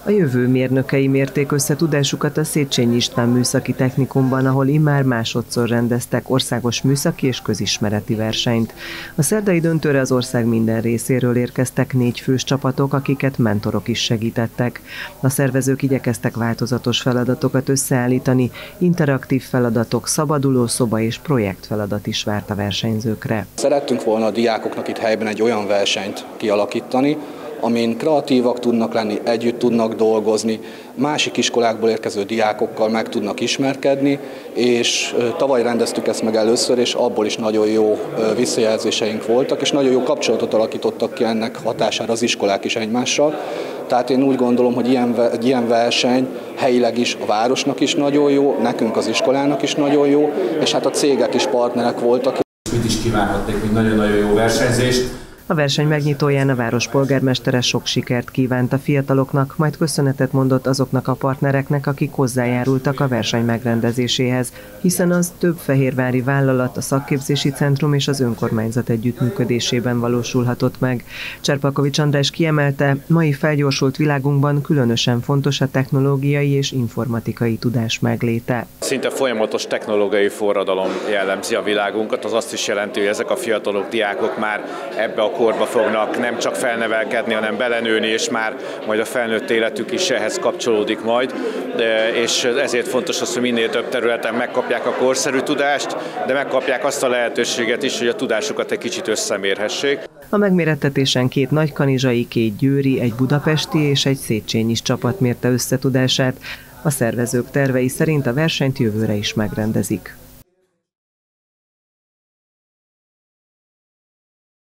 A jövő mérnökei mérték össze tudásukat a Széchenyi István Műszaki Technikumban, ahol immár másodszor rendeztek országos műszaki és közismereti versenyt. A szerdai döntőre az ország minden részéről érkeztek 4 fős csapatok, akiket mentorok is segítettek. A szervezők igyekeztek változatos feladatokat összeállítani, interaktív feladatok, szabaduló szoba és projektfeladat is várt a versenyzőkre. Szerettünk volna a diákoknak itt helyben egy olyan versenyt kialakítani, amin kreatívak tudnak lenni, együtt tudnak dolgozni, másik iskolákból érkező diákokkal meg tudnak ismerkedni, és tavaly rendeztük ezt meg először, és abból is nagyon jó visszajelzéseink voltak, és nagyon jó kapcsolatot alakítottak ki ennek hatására az iskolák is egymással. Tehát én úgy gondolom, hogy egy ilyen verseny helyileg is a városnak is nagyon jó, nekünk az iskolának is nagyon jó, és hát a cégek is partnerek voltak. Mit is kívánhatnék, mint nagyon-nagyon jó versenyzést. A verseny megnyitóján a város polgármestere sok sikert kívánt a fiataloknak, majd köszönetet mondott azoknak a partnereknek, akik hozzájárultak a verseny megrendezéséhez, hiszen az több fehérvári vállalat, a szakképzési centrum és az önkormányzat együttműködésében valósulhatott meg. Cserpalkovics András kiemelte, mai felgyorsult világunkban különösen fontos a technológiai és informatikai tudás megléte. Szinte folyamatos technológiai forradalom jellemzi a világunkat, az azt is jelenti, hogy ezek a fiatalok, diákok már ebbe a korba fognak nem csak felnevelkedni, hanem belenőni, és már majd a felnőtt életük is ehhez kapcsolódik majd. És ezért fontos az, hogy minél több területen megkapják a korszerű tudást, de megkapják azt a lehetőséget is, hogy a tudásukat egy kicsit összemérhessék. A megmérettetésen 2 nagykanizsai, 2 győri, egy budapesti és egy széchenyis csapat mérte össze tudását. A szervezők tervei szerint a versenyt jövőre is megrendezik.